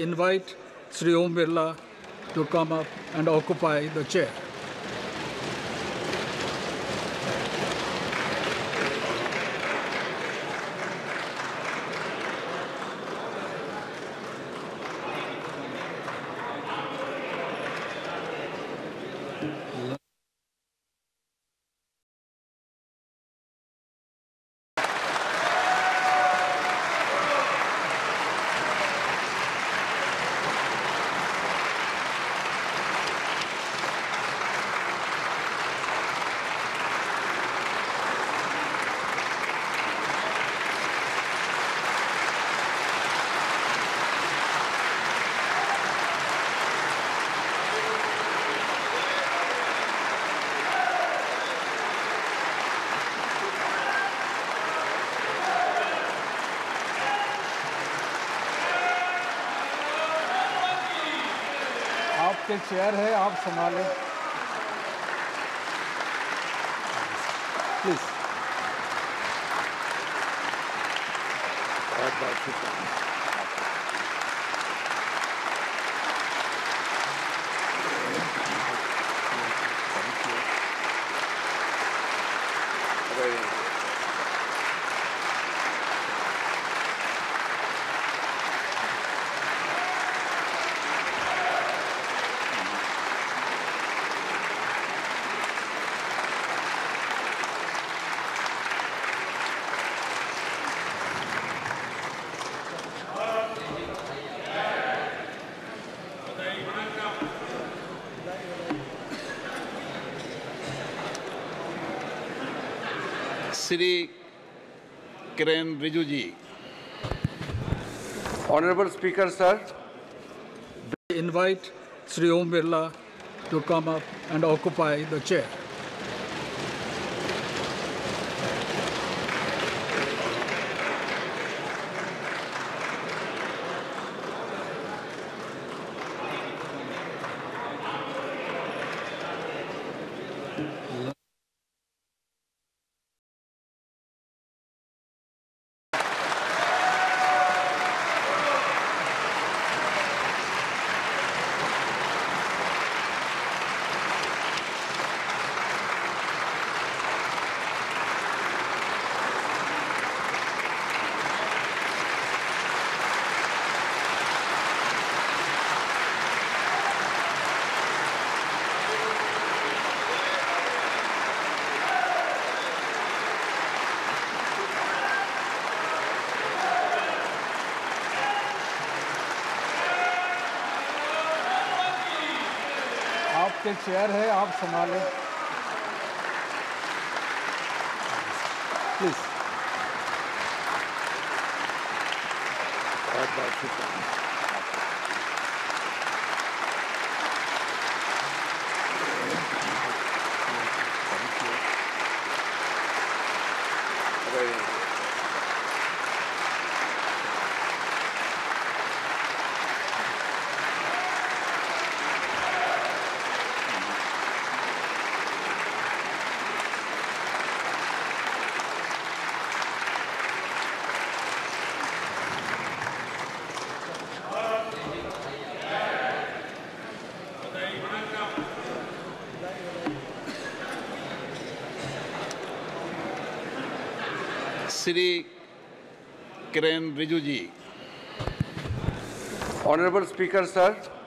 invite Sri Om Birla to come up and occupy the chair. आपके chair है, आप संभालें please. बहुत बहुत शुक्रिया। Shri Kiren Rijiju ji. Honorable Speaker, sir. Invite Sri Om Birla to come up and occupy the chair. आपके chair है, आप संभालें please. बहुत बहुत शुक्रिया। Shri Kiren Rijiju ji. Honorable Speaker, sir.